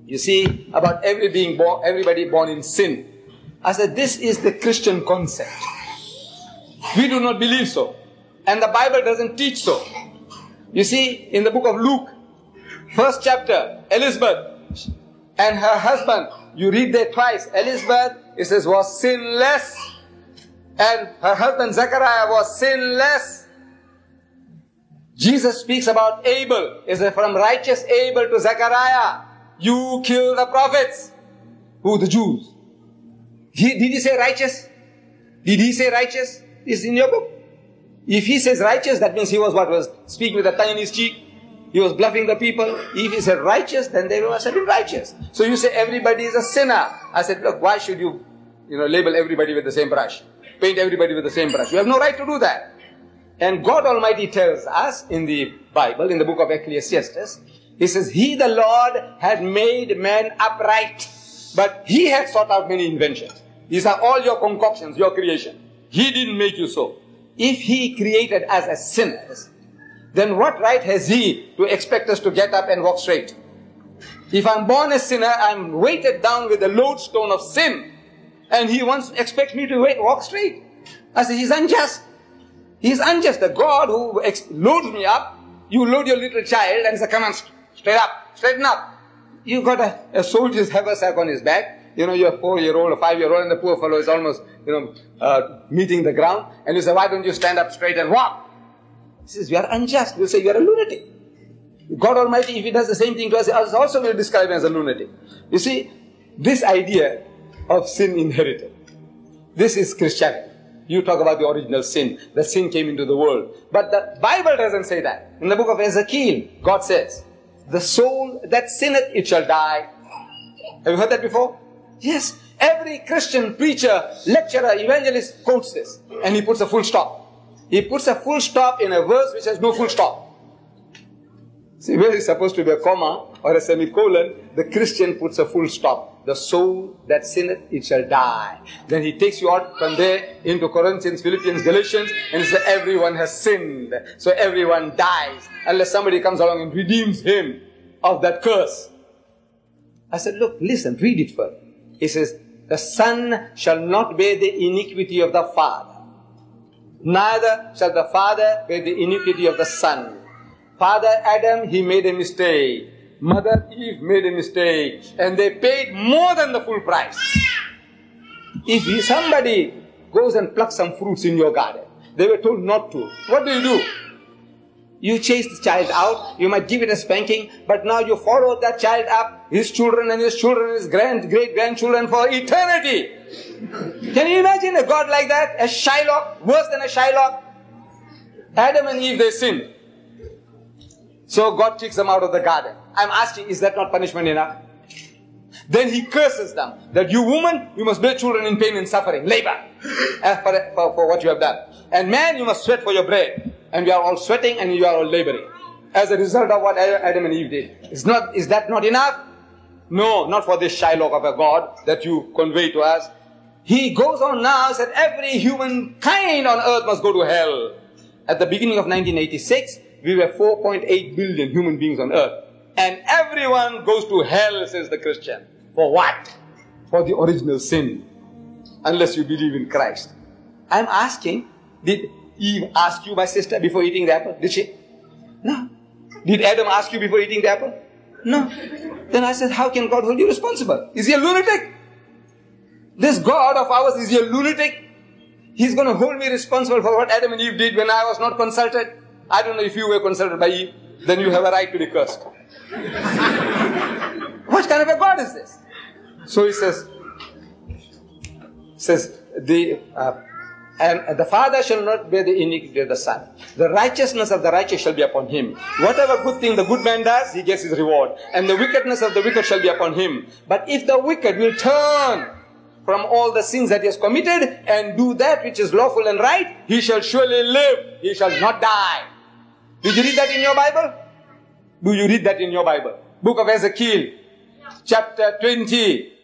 You see, about everybody born in sin. I said, this is the Christian concept. We do not believe so. And the Bible doesn't teach so. You see, in the book of Luke, first chapter, Elizabeth and her husband, you read there twice. Elizabeth, it says, was sinless. And her husband Zechariah was sinless. Jesus speaks about Abel. It says, from righteous Abel to Zechariah, you kill the prophets. Who? The Jews. Did he say righteous? Did he say righteous? It's in your book. If he says righteous, that means he was speaking with a tongue in his cheek. He was bluffing the people. If he said righteous, then they must have been righteous. So you say everybody is a sinner. I said, look, why should you label everybody with the same brush? Paint everybody with the same brush. You have no right to do that. And God Almighty tells us in the Bible, in the book of Ecclesiastes, He says, He, the Lord, had made man upright, but He had sought out many inventions. These are all your concoctions, your creation. He didn't make you so. If He created us as sinners, then what right has He to expect us to get up and walk straight? If I'm born a sinner, I'm weighted down with the lodestone of sin, and He expects me to walk straight. I say, He's unjust. He's unjust. The God who loads me up, you load your little child and say, come on, straight up, straighten up. You got a soldier's haversack on his back. You're a 4-year-old or 5-year-old, and the poor fellow is almost, meeting the ground. And you say, why don't you stand up straight and walk? He says, you are unjust. We'll say, you are a lunatic. God Almighty, if He does the same thing to us also will describe him as a lunatic. You see, this idea of sin inherited, this is Christianity. You talk about the original sin. The sin came into the world. But the Bible doesn't say that. In the book of Ezekiel, God says, the soul that sinneth, it shall die. Have you heard that before? Yes. Every Christian preacher, lecturer, evangelist quotes this. And he puts a full stop. He puts a full stop in a verse which has no full stop. See, where it's supposed to be a comma or a semicolon, the Christian puts a full stop. The soul that sinneth, it shall die. Then he takes you out from there into Corinthians, Philippians, Galatians, and he says everyone has sinned. So everyone dies unless somebody comes along and redeems him of that curse. I said, look, listen, read it first. He says, the Son shall not bear the iniquity of the Father. Neither shall the Father bear the iniquity of the Son. Father Adam, he made a mistake. Mother Eve made a mistake. And they paid more than the full price. If somebody goes and plucks some fruits in your garden, they were told not to. What do? You chase the child out. You might give it a spanking. But now you follow that child up, his children and his children, his great-grandchildren for eternity. Can you imagine a God like that? A Shylock? Worse than a Shylock? Adam and Eve, they sinned. So God kicks them out of the garden. I'm asking, is that not punishment enough? Then He curses them. That you woman, you must bear children in pain and suffering. Labor. For what you have done. And man, you must sweat for your bread. And we are all sweating and you are all laboring. As a result of what Adam and Eve did. Is that not enough? No, not for this Shylock of a God that you convey to us. He goes on now, said every humankind on earth must go to hell. At the beginning of 1986, we were 4.8 billion human beings on earth. And everyone goes to hell, says the Christian. For what? For the original sin. Unless you believe in Christ. I'm asking, did Eve ask you, my sister, before eating the apple? Did she? No. Did Adam ask you before eating the apple? No. Then I said, how can God hold you responsible? Is He a lunatic? This God of ours, is He a lunatic? He's going to hold me responsible for what Adam and Eve did when I was not consulted. I don't know if you were consulted by Eve, then you have a right to be cursed. What kind of a God is this? So He says, and the Father shall not bear the iniquity of the Son. The righteousness of the righteous shall be upon him. Whatever good thing the good man does, he gets his reward. And the wickedness of the wicked shall be upon him. But if the wicked will turn from all the sins that he has committed and do that which is lawful and right, he shall surely live. He shall not die. Did you read that in your Bible? Do you read that in your Bible? Book of Ezekiel, chapter 20.